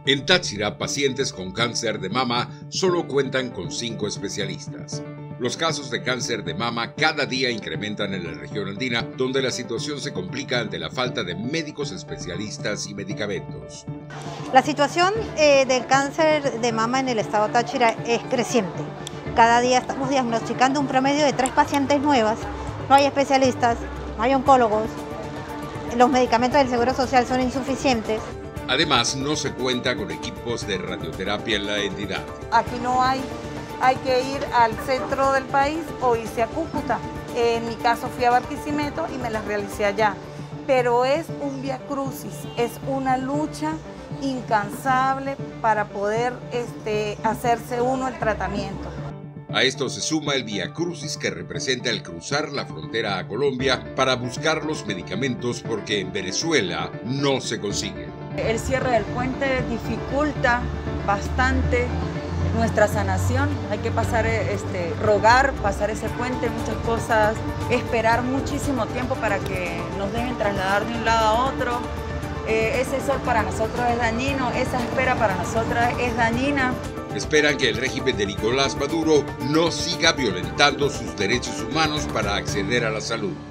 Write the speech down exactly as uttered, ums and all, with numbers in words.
En Táchira, pacientes con cáncer de mama solo cuentan con cinco especialistas. Los casos de cáncer de mama cada día incrementan en la región andina, donde la situación se complica ante la falta de médicos especialistas y medicamentos. La situación eh, del cáncer de mama en el estado Táchira es creciente. Cada día estamos diagnosticando un promedio de tres pacientes nuevas. No hay especialistas, no hay oncólogos, los medicamentos del Seguro Social son insuficientes. Además, no se cuenta con equipos de radioterapia en la entidad. Aquí no hay, hay que ir al centro del país o irse a Cúcuta. En mi caso fui a Barquisimeto y me las realicé allá. Pero es un viacrucis, es una lucha incansable para poder este, hacerse uno el tratamiento. A esto se suma el viacrucis que representa el cruzar la frontera a Colombia para buscar los medicamentos porque en Venezuela no se consiguen. El cierre del puente dificulta bastante nuestra sanación. Hay que pasar, este, rogar, pasar ese puente, muchas cosas, esperar muchísimo tiempo para que nos dejen trasladar de un lado a otro. Eh, ese sol para nosotros es dañino, esa espera para nosotras es dañina. Esperan que el régimen de Nicolás Maduro no siga violentando sus derechos humanos para acceder a la salud.